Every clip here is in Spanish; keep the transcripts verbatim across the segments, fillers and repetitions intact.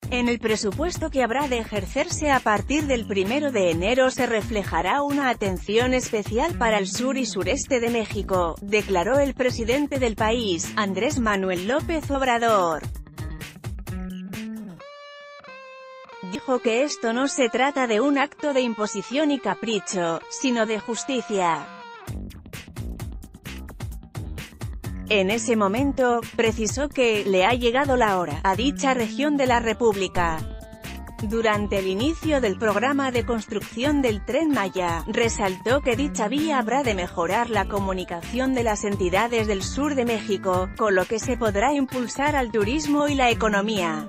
En el presupuesto que habrá de ejercerse a partir del primero de enero se reflejará una atención especial para el sur y sureste de México, declaró el presidente del país, Andrés Manuel López Obrador. Dijo que esto no se trata de un acto de imposición y capricho, sino de justicia. En ese momento, precisó que «le ha llegado la hora» a dicha región de la República. Durante el inicio del programa de construcción del Tren Maya, resaltó que dicha vía habrá de mejorar la comunicación de las entidades del sur de México, con lo que se podrá impulsar al turismo y la economía.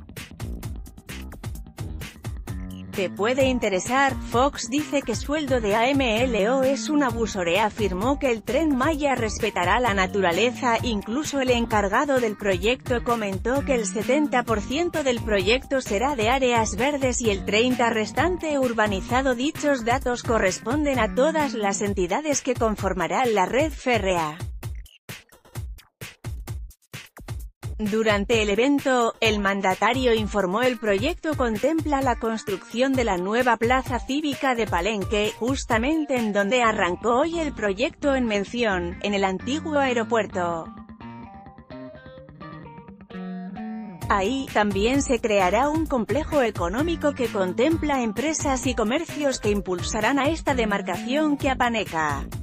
¿Te puede interesar? Fox dice que sueldo de A M L O es un abuso. Afirmó que el Tren Maya respetará la naturaleza, incluso el encargado del proyecto comentó que el setenta por ciento del proyecto será de áreas verdes y el treinta por ciento restante urbanizado. Dichos datos corresponden a todas las entidades que conformarán la red férrea. Durante el evento, el mandatario informó el proyecto contempla la construcción de la nueva plaza cívica de Palenque, justamente en donde arrancó hoy el proyecto en mención, en el antiguo aeropuerto. Ahí, también se creará un complejo económico que contempla empresas y comercios que impulsarán a esta demarcación chiapaneca.